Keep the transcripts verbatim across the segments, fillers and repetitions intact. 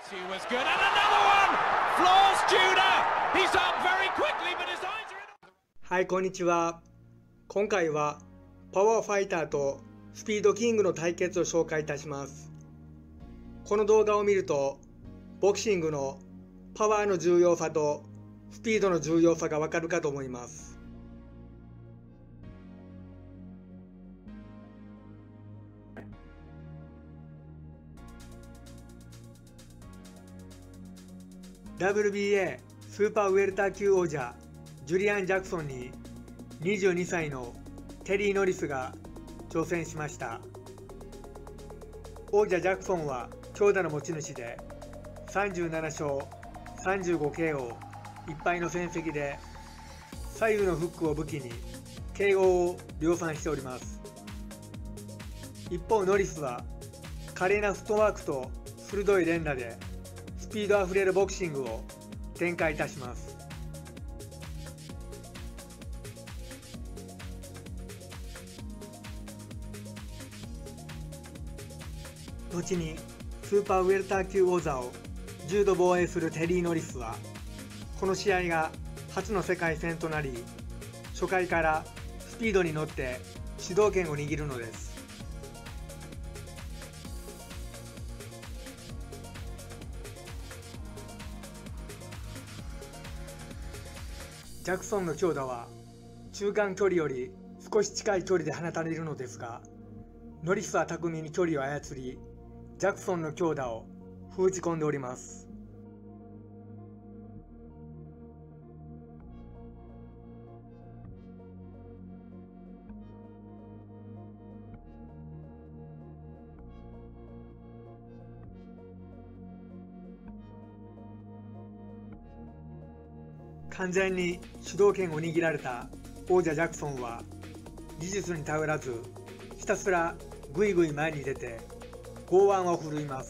She was good, and another one! Floors Judah! He's up very quickly, but his eyes are in... はい、こんにちは。今回はパワーファイターとスピードキングの対決を紹介いたします。この動画を見ると、ボクシングのパワーの重要さとスピードの重要さがわかるかと思います。ダブリュービーエー スーパーウェルター級王者ジュリアン・ジャクソンににじゅうにさいのテリー・ノリスが挑戦しました。王者ジャクソンは強打の持ち主でさんじゅうななしょう さんじゅうごケーオー いっぱいの戦績で左右のフックを武器に ケーオー を量産しております。一方ノリスは華麗なフットワークと鋭い連打でスピードあふれるボクシングを展開いたします。後にスーパーウェルター級王座をじゅうど防衛するテリー・ノリスはこの試合が初の世界戦となり、初回からスピードに乗って主導権を握るのです。ジャクソンの強打は中間距離より少し近い距離で放たれるのですが、ノリスは巧みに距離を操り、ジャクソンの強打を封じ込んでおります。完全に主導権を握られた王者ジャクソンは技術に頼らずひたすらぐいぐい前に出て剛腕を振るいます。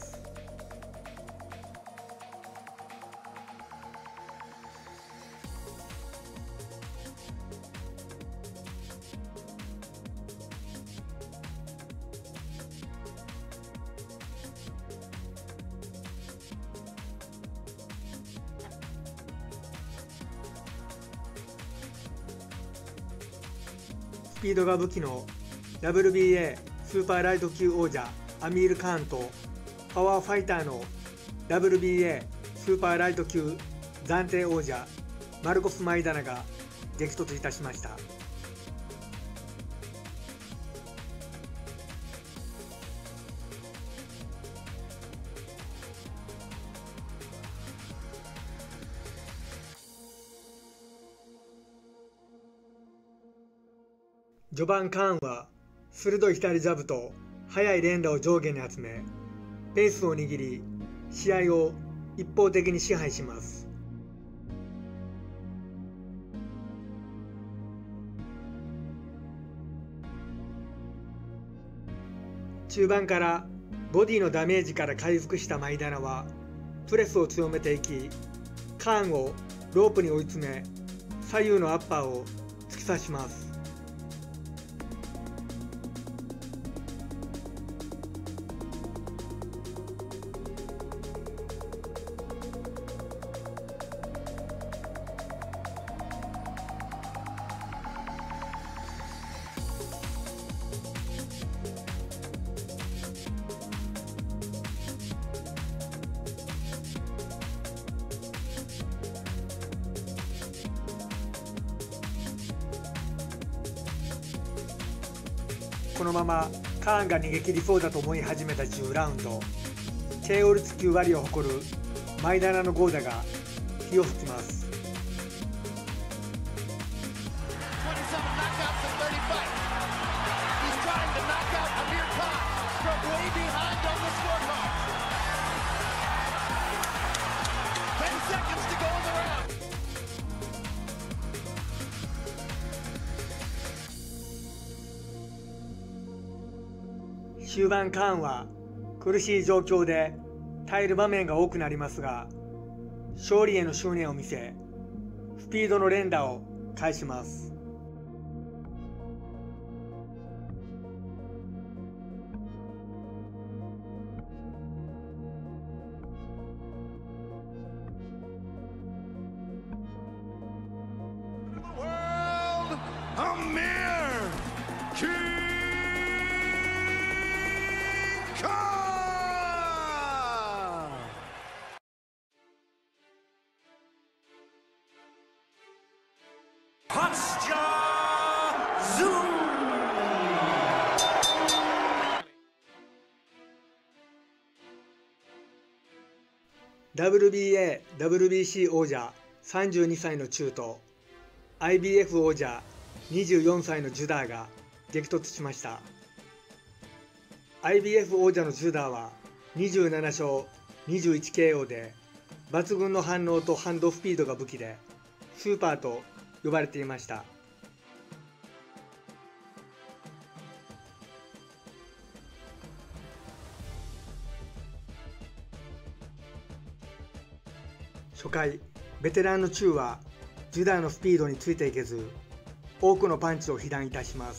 スピードが武器の ダブリュービーエー スーパーライト級王者アミール・カーンとパワーファイターの ダブリュービーエー スーパーライト級暫定王者マルコス・マイダナが激突いたしました。序盤カーンは鋭い左ジャブと速い連打を上下に集めペースを握り試合を一方的に支配します。中盤からボディのダメージから回復したマイダナはプレスを強めていきカーンをロープに追い詰め左右のアッパーを突き刺します。このままカーンが逃げ切りそうだと思い始めたじゅうラウンド、ケーオー 率きゅう割を誇るマイダナの豪打が火を吹きます。終盤カーンは苦しい状況で耐える場面が多くなりますが、勝利への執念を見せスピードの連打を返します。 Kostya Tszyu. ダブリュービーエー、ダブリュービーシー 王者さんじゅうにさいのチューと アイビーエフ 王者にじゅうよんさいのジュダーが激突しました。 アイビーエフ 王者のジュダーはにじゅうななしょう にじゅういちケーオー で抜群の反応とハンドスピードが武器でスーパーと呼ばれていました。初回、ベテランのチューはジュダーのスピードについていけず、多くのパンチを被弾いたします。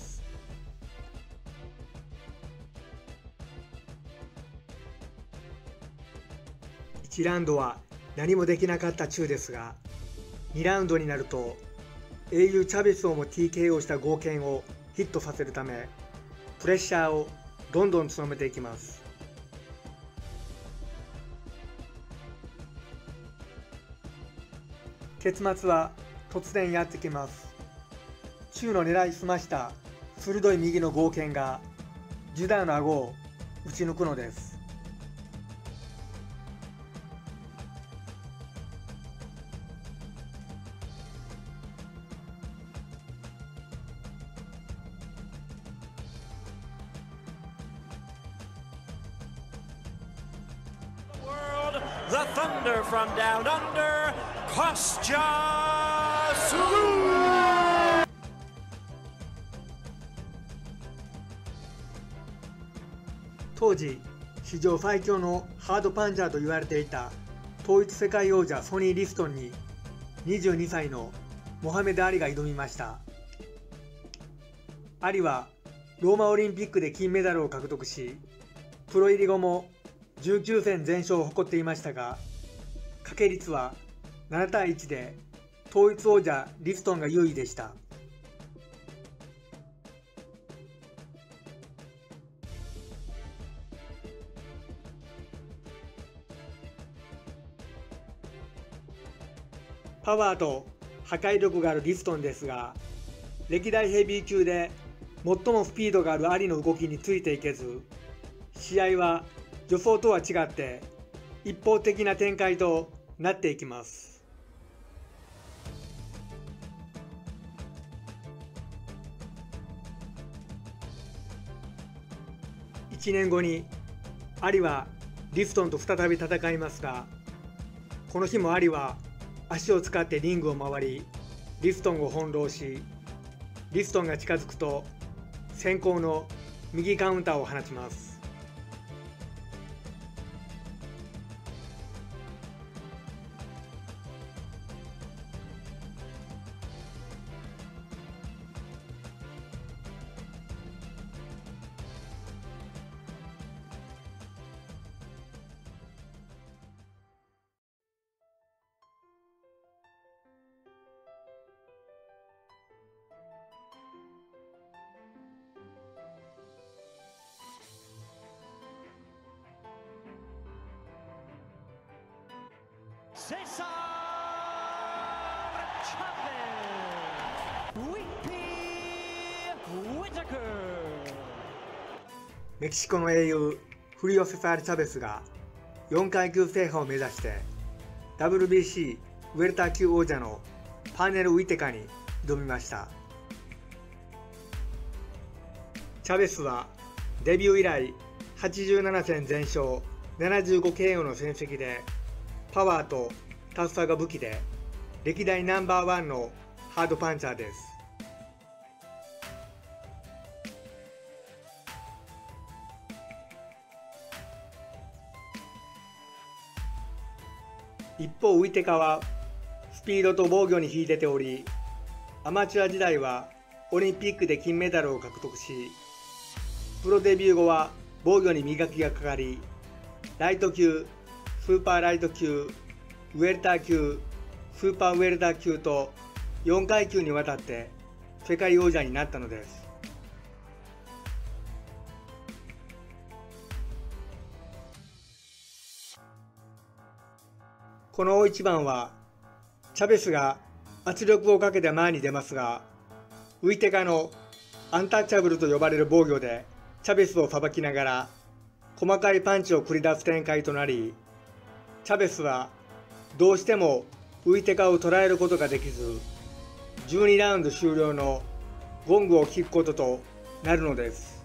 いちラウンドは何もできなかったチューですが、にラウンドになると英雄チャベスをも ティーケーオー した剛健をヒットさせるため、プレッシャーをどんどん強めていきます。結末は突然やってきます。チューの狙いすました鋭い右の剛健がジュダーの顎を打ち抜くのです。 The Thunder from down under, Kostya Tszyu! 当時、史上最強のハードパンチャーと言われていた統一世界王者ソニー・リストンににじゅうにさいのモハメド・アリが挑みました。アリはローマオリンピックで金メダルを獲得し、プロ入り後もじゅうきゅうせん全勝を誇っていましたが、賭け率はななたいいちで統一王者リストンが優位でした。パワーと破壊力があるリストンですが、歴代ヘビー級で最もスピードがあるアリの動きについていけず、試合は予想とは違って一方的な展開となっていきます。いちねんごにアリはリストンと再び戦いますが、この日もアリは足を使ってリングを回りリストンを翻弄し、リストンが近づくと先行の右カウンターを放ちます。 Cesar Chavez, Whitby Whittaker。 メキシコの英雄フリオ・セサール・チャベスがよんかい級制覇を目指して ダブリュービーシー ウェルター級王者のパーネル・ウィテカに挑みました。チャベスはデビュー以来はちじゅうななせん全勝 ななじゅうごケーオー の戦績で、パワーとタフさが武器で歴代ナンバーワンのハードパンチャーです。一方ウィテカはスピードと防御に秀でており、アマチュア時代はオリンピックで金メダルを獲得し、プロデビュー後は防御に磨きがかかり、ライト級、スーパーライト級、ウェルター級、スーパーウェルター級とよんかい級にわたって世界王者になったのです。この大一番はチャベスが圧力をかけて前に出ますが、ウイテカのアンタッチャブルと呼ばれる防御でチャベスをさばきながら細かいパンチを繰り出す展開となり、チャベスはどうしてもウイテカを捉えることができず、じゅうにラウンド終了のゴングを聞くこととなるのです。